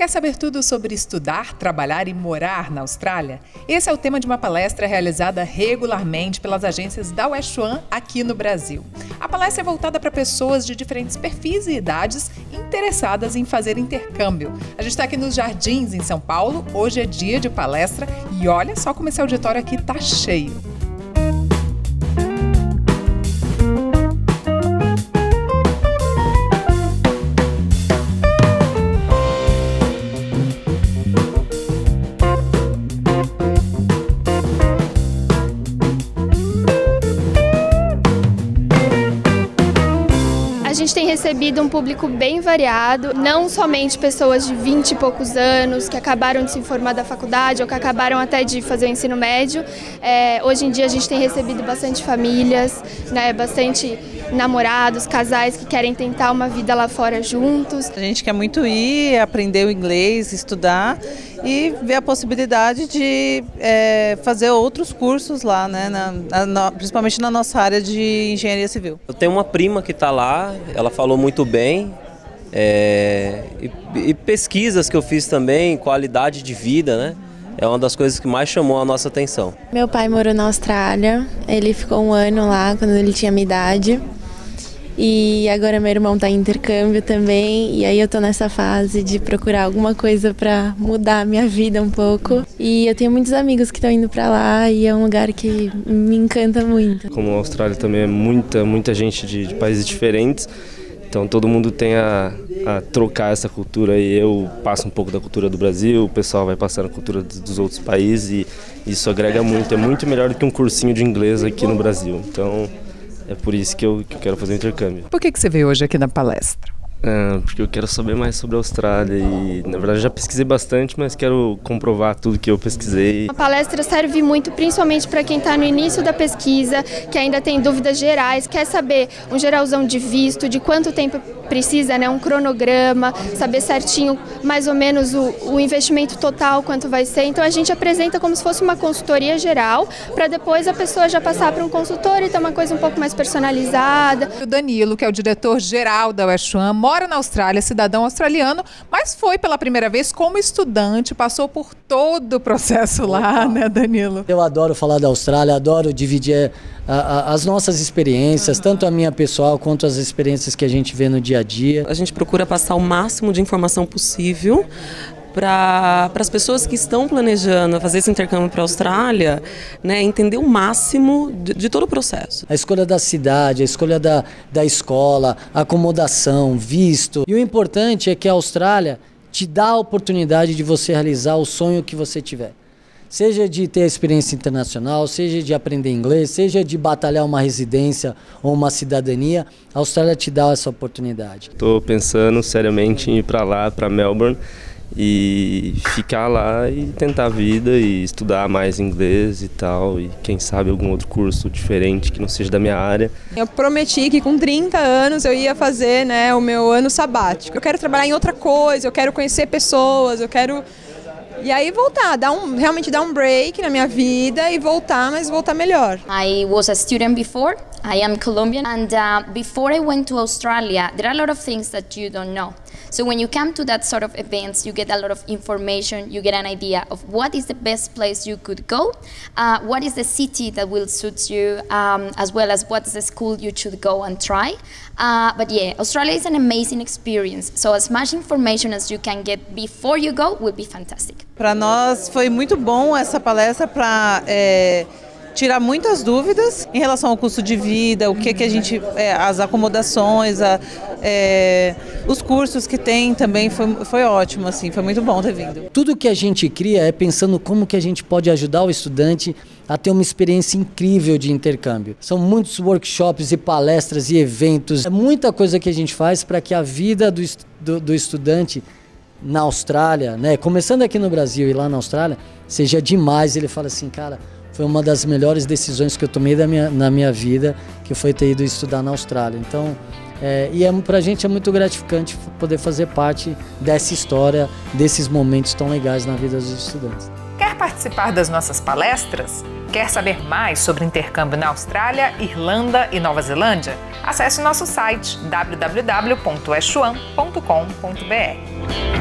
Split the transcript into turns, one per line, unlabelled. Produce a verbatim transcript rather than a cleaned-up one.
Quer saber tudo sobre estudar, trabalhar e morar na Austrália? Esse é o tema de uma palestra realizada regularmente pelas agências da Wechuan aqui no Brasil. A palestra é voltada para pessoas de diferentes perfis e idades interessadas em fazer intercâmbio. A gente está aqui nos Jardins, em São Paulo. Hoje é dia de palestra e olha só como esse auditório aqui está cheio.
A gente tem recebido um público bem variado, não somente pessoas de vinte e poucos anos que acabaram de se formar da faculdade ou que acabaram até de fazer o ensino médio. É, hoje em dia a gente tem recebido bastante famílias, né, bastante namorados, casais que querem tentar uma vida lá fora juntos.
A gente quer muito ir, aprender o inglês, estudar e ver a possibilidade de é, fazer outros cursos lá, né, na, na, principalmente na nossa área de engenharia civil.
Eu tenho uma prima que está lá, ela falou muito bem, é, e, e pesquisas que eu fiz também, qualidade de vida, né? É uma das coisas que mais chamou a nossa atenção.
Meu pai morou na Austrália, ele ficou um ano lá quando ele tinha minha idade. E agora meu irmão está em intercâmbio também, e aí eu tô nessa fase de procurar alguma coisa para mudar a minha vida um pouco. E eu tenho muitos amigos que estão indo para lá e é um lugar que me encanta muito.
Como a Austrália também é muita, muita gente de, de países diferentes, então todo mundo tem a, a trocar essa cultura e eu passo um pouco da cultura do Brasil, o pessoal vai passando a cultura dos, dos outros países e isso agrega muito, é muito melhor do que um cursinho de inglês aqui no Brasil. Então é por isso que eu, que eu quero fazer um intercâmbio.
Por que, que você veio hoje aqui na palestra?
É, porque eu quero saber mais sobre a Austrália e, na verdade, já pesquisei bastante, mas quero comprovar tudo que eu pesquisei.
A palestra serve muito, principalmente para quem está no início da pesquisa, que ainda tem dúvidas gerais, quer saber um geralzão de visto, de quanto tempo precisa, né, um cronograma, saber certinho mais ou menos o, o investimento total, quanto vai ser. Então a gente apresenta como se fosse uma consultoria geral, para depois a pessoa já passar para um consultor e ter uma coisa um pouco mais personalizada.
O Danilo, que é o diretor-geral da Wechuan, mora na Austrália, cidadão australiano, mas foi pela primeira vez como estudante, passou por todo o processo lá, né, Danilo?
Eu adoro falar da Austrália, adoro dividir a, a, as nossas experiências, uhum. tanto a minha pessoal quanto as experiências que a gente vê no dia a dia.
A gente procura passar o máximo de informação possível para as pessoas que estão planejando fazer esse intercâmbio para a Austrália, né, entender o máximo de, de todo o processo.
A escolha da cidade, a escolha da, da escola, acomodação, visto. E o importante é que a Austrália te dá a oportunidade de você realizar o sonho que você tiver. Seja de ter a experiência internacional, seja de aprender inglês, seja de batalhar uma residência ou uma cidadania, a Austrália te dá essa oportunidade.
Estou pensando seriamente em ir para lá, para Melbourne, e ficar lá e tentar a vida e estudar mais inglês e tal, e quem sabe algum outro curso diferente que não seja da minha área.
Eu prometi que com trinta anos eu ia fazer, né, o meu ano sabático. Eu quero trabalhar em outra coisa, eu quero conhecer pessoas, eu quero... E aí voltar, dar um, realmente dar um break na minha vida e voltar, mas voltar melhor.
I was a student before, I am Colombian, and uh, before I went to Australia, there are a lot of things that you don't know. So when you come to that sort of events, you get a lot of information, you get an idea of what is the best place you could go, uh, what is the city that will suit you, um, as well as what is the school you should go and try. Uh, but yeah, Australia is an amazing experience, so as much information as you can get before you go will be fantastic.
Para nós foi muito bom essa palestra para é, tirar muitas dúvidas em relação ao custo de vida, o que que a gente, é, as acomodações, a, é, os cursos que tem também, foi, foi ótimo, assim, foi muito bom ter vindo.
Tudo que a gente cria é pensando como que a gente pode ajudar o estudante a ter uma experiência incrível de intercâmbio. São muitos workshops e palestras e eventos, é muita coisa que a gente faz para que a vida do, do, do estudante na Austrália, né, começando aqui no Brasil e lá na Austrália, seja demais. Ele fala assim, cara, foi uma das melhores decisões que eu tomei da minha, na minha vida, que foi ter ido estudar na Austrália. Então, é, e é, pra gente é muito gratificante poder fazer parte dessa história, desses momentos tão legais na vida dos estudantes.
Quer participar das nossas palestras? Quer saber mais sobre intercâmbio na Austrália, Irlanda e Nova Zelândia? Acesse o nosso site w w w ponto wechuan ponto com ponto b r.